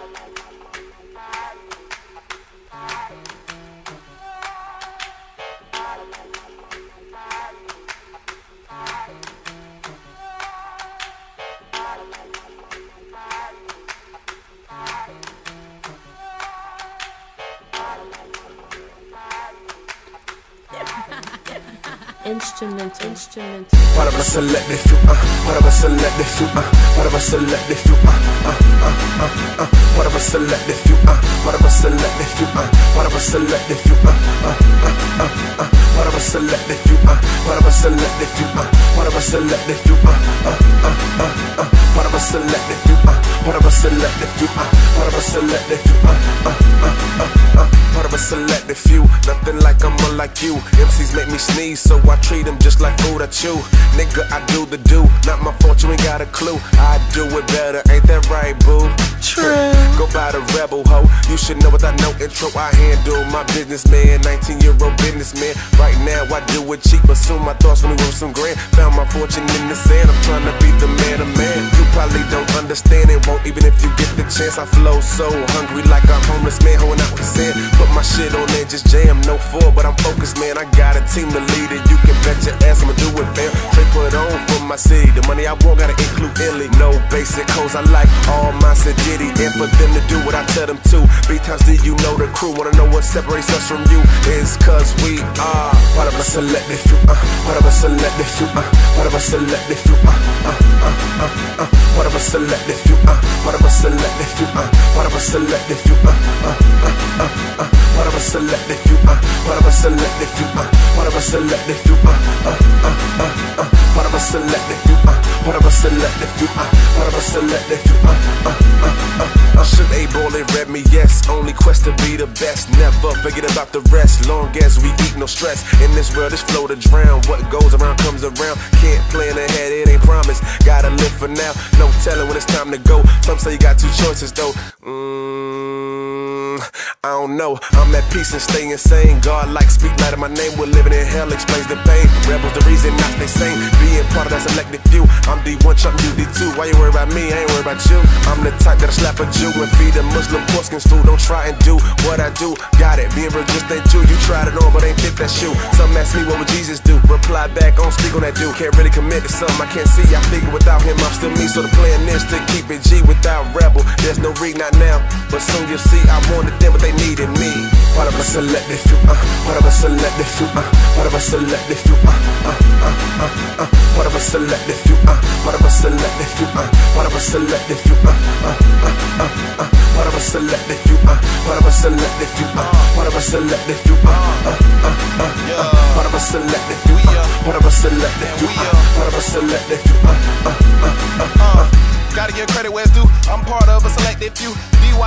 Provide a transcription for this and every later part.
Instrument. What if I select if you, what if I select if you, what if I select if you, what if I select if you, what if I select if you, what if I select if you, what if I select if you, what if I select if you, what if I select if you, what if I select if you, what if I select if you, what if I select if you, what if I select if you, nothing like I'm unlike you. MCs make me sneeze, so I treat them just like food I chew. Nigga, I do the do, not my fault, you ain't got a clue. I do it better, ain't that right, boo? True. Go by the ReBeL, ho. You should know without no intro. I handle my business, man. 19-year-old businessman. Right now, I do it cheap, but soon my thoughts when we worth some grand. Found my fortune in the sand. I'm trying to be the man of man. You probably don't understand it, won't even if you get the chance. I flow so hungry like a homeless man holding out with sand. Put my shit on there, just jam. No four, but I'm focused, man. I got a team to lead it. You can bet your ass I'ma do it, fam. Straight put on for my city. The money I want gotta include Illy. No basic hoes, I like all my city. And for them to do what I tell them to. B-times, do you know the crew? Wanna know what separates us from you? Is cause we are. What if I select if you, what if I select if you, what if I select if you, what if I select if you, what if I select if you, what if I select if you, what if I select if you, what if I select if you, what if I select if you, what if I select if you, what if I select if you, what if I select if you, should A-ball they read me? Yes, only quest to be the best. Never forget about the rest. Long as we eat, no stress. In this world, it's flow to drown. What goes around comes around. Can't plan ahead, it ain't promised. Gotta live for now. No telling when it's time to go. Some say you got two choices though. I don't know, I'm at peace and stay insane. God like speak light of my name. We're living in hell, explains the pain. Rebels the reason not stay sane. Being part of that selected few. I'm D1, Chuck, you D2. Why you worry about me? I ain't worried about you. I'm the type that'll slap a Jew and feed a Muslim porskins food. Don't try and do what I do. Got it, being real just ain't you. You tried it on but ain't fit that shoe. Some ask me what would Jesus do. Reply back, on speak on that dude. Can't really commit to something I can't see. I figure without him I'm still me. So the plan is to keep it G without ReBeL. There's no rig, not now, but soon you'll see I wanted them but they needed me. What if I select if you, what if I select if you, what if I select if you, what if I select if you, what if I select if you, what if I select if you, what if I select if you, what if I select if you, what if I select if you, what if I select if you, what if I select if you, what if I select if you, gotta give credit where it's due. I'm part of a selected few.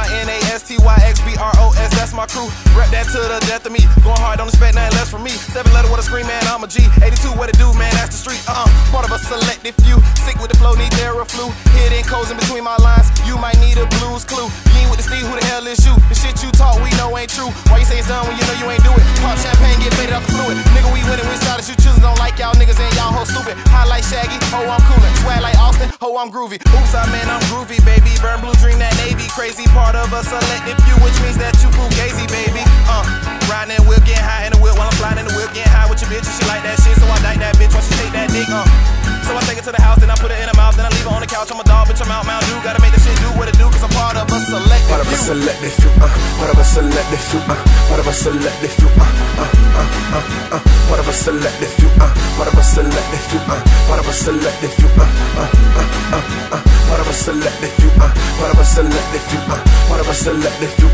DYNASTYXBROS, that's my crew. Rep that to the death of me. Going hard, don't expect nothing less from me. 7-letter with a scream, man, I'm a G. 82, what it do, man, that's the street. Part of a selected few. Sick with the flow, need Theraflu. Hidden codes in between my lines. You might need a blues clue. You ain't with the Steve, who the hell is you? The shit you talk, we know ain't true. Why you say it's done when you know you ain't do it? Pop champagne, get faded off the fluid. Nigga, we winning, which side that you choosing? Don't like y'all niggas and y'all hoes stupid. High like Shaggy, ho, I'm coolin'. Swag like Austin, ho, I'm groovy. Oops, man, I'm groovy, baby. Burn blue, dream that navy. Crazy part of a selective few, which means that you fugazi, baby. Riding in the whip, getting high in the whip while I'm flying in the whip, getting high with your bitch and she like that shit, so I dice that bitch while she take that dick. So I take it to the house, then I put it in her mouth, then I leave her on the couch. I'm a dog, bitch, I'm out, Mountain Dew. Gotta make the shit do what it do, cause I'm part of a selective few. What if I select if you, what if I select if you, what if I select if you, what if I select if you, what if I select if you, what if I select if you, what if I select if you, what if I select if you, what if I select if you,